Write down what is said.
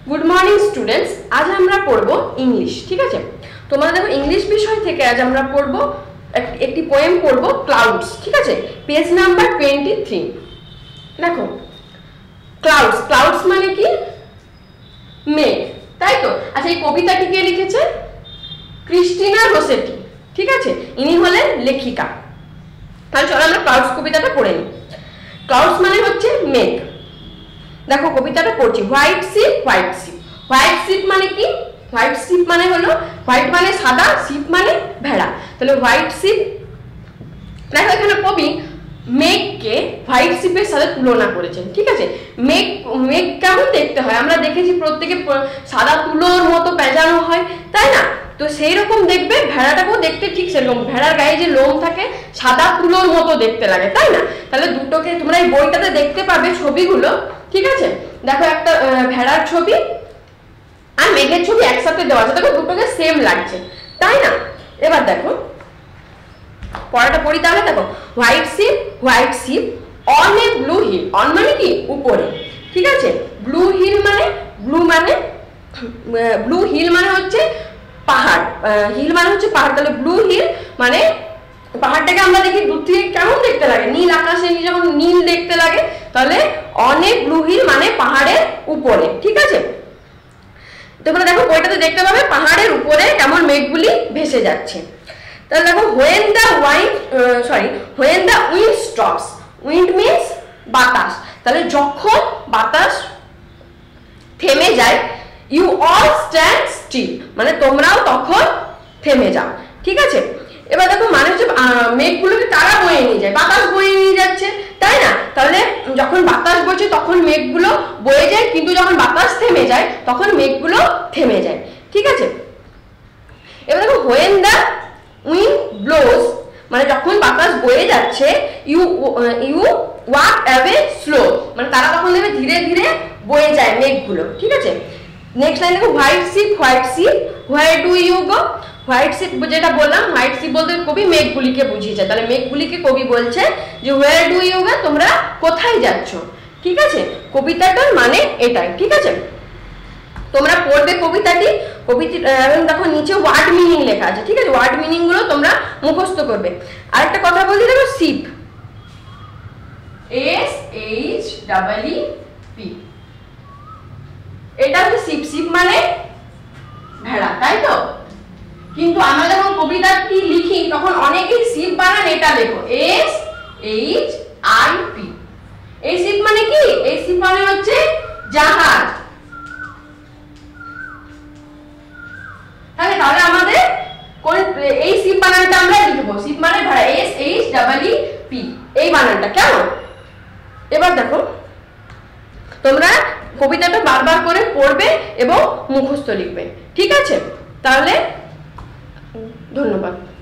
Good morning students, আজ আমরা পড়ব ইংলিশ। ঠিক আছে, তোমরা দেখো ইংলিশ বিষয় থেকে আজ আমরা পড়ব একটি পোয়েম পড়ব ক্লাউডস। ঠিক আছে, পেজ নাম্বার 23। দেখো ক্লাউডস, ক্লাউডস মানে কি? মেঘ, তাই তো? আচ্ছা, এই কবিতাটি কে লিখেছে? Christina Rossetti. ঠিক আছে, ইনি হলেন লেখিকা। তাহলে চলো আমরা ক্লাউডস কবিতাটা পড়ে নিই। ক্লাউডস মানে হচ্ছে মেঘ। দেখো কবিতাটা পড়ছি। White sheep, white sheep. White sheep মানে কি? হোয়াইট শিপ মানে হলো, হোয়াইট মানে সাদা, শিপ মানে ভেড়া। তাহলে হোয়াইট শিপ, দেখো এখানে কবি মেঘকে হোয়াইট শিপের সাথে তুলনা করেছেন। ঠিক আছে, মেঘ মেঘ কেমন দেখতে হয়? আমরা দেখেছি প্রত্যেকে সাদা তুলোর মতো পেঁচানো হয়, তাই না? তো সেই রকম দেখবে ভেড়াটাকেও দেখতে ঠিক সেরকম। ভেড়ার গায়ে যে লোম থাকে সাদা তুলোর মতো দেখতে লাগে, তাই না? তাহলে দুটোকে তোমরা এই বইটাতে দেখতে পাবে ছবিগুলো। ঠিক আছে, দেখো একটা ভেড়ার ছবি আর মেঘের ছবি একসাথে দেওয়া আছে। দেখো দুটোকে সেম লাগছে, তাই না? এবার দেখো পড়াটা পড়ি তাহলে। দেখো white sheep on a blue hill. On মানে কি? উপরে। ঠিক আছে, ব্লু হিল মানে, ব্লু হিল মানে হচ্ছে পাহাড়, হিল মানে হচ্ছে পাহাড়। তাহলে ব্লু হিল মানে পাহাড়টাকে আমরা দেখি দূর থেকে কেমন দেখতে লাগে, নীল আকাশে যখন নীল দেখতে লাগে, তাহলে অনেক ব্লু হিল মানে পাহাড়ের উপরে। ঠিক আছে, তোমরা দেখো বইটাতে দেখতে পাবে পাহাড়ের উপরে কেমন মেঘগুলি ভেসে যাচ্ছে। তাহলে দেখো when the wind stops. Wind means বাতাস। তাহলে যখন বাতাস থেমে যায়, ইউ অল স্ট্যান্ড স্টিল মানে তোমরাও তখন থেমে যাও। ঠিক আছে, এবার দেখো মানে হচ্ছে মেঘগুলোকে কারা বয়ে নিয়ে যায়? বাতাস বয়ে নিয়ে যাচ্ছে, তাই না? তাহলে যখন বাতাস বইছে তখন মেঘগুলো বয়ে যায়, কিন্তু যখন বাতাস থেমে যায় তখন মেঘগুলো থেমে যায়। ঠিক আছে, এবার দেখো হোয়েন দ্য উইন্ড ব্লোজ মানে যখন বাতাস বয়ে যাচ্ছে, ইউ ওয়াক অ্যাওয়ে স্লো মানে তারা তখন দেখবে ধীরে ধীরে বয়ে যায় মেঘগুলো। ঠিক আছে, নেক্সট লাইন দেখো white sheep where do you go. White sheep যেটা বললাম, হোয়াইট শিপ বলতে কবি মেঘগুলিকে বুঝিয়েছে। তাহলে মেঘগুলিকে কবি বলছে যে হোয়ার ডু ইউ গো, তোমরা কোথায় যাচ্ছ? ঠিক আছে, কবিতাটার মানে এটাই। ঠিক আছে, তোমরা পড়বে কবিতাটি। এবং দেখো নিচে ওয়ার্ড মিনিং লেখা আছে। ঠিক আছে, ওয়ার্ড মিনিং গুলো তোমরা মুখস্থ করবে। আরেকটা কথা বলছি, দেখো শিপ, SHEEP, এটা হচ্ছে শিপ। শিপ মানে ভেড়া, তাই তো? কিন্তু আমরা যখন কবিতাটি লিখি তখন অনেকেই শিপ বানান এটা লেখো SHIP। এই শিপ মানে কি? এই শিপ মানে হচ্ছে জাহাজ। তাহলে আমাদের কোন এই শিপ বানানটা আমরা লিখবো? শিপ মানে ভেড়া, SHEEP, এই বানানটা কেমন? এবার দেখো তোমরা কবিতাটা বারবার করে পড়বে এবং মুখস্থ লিখবে। ঠিক আছে, তাহলে ধন্যবাদ।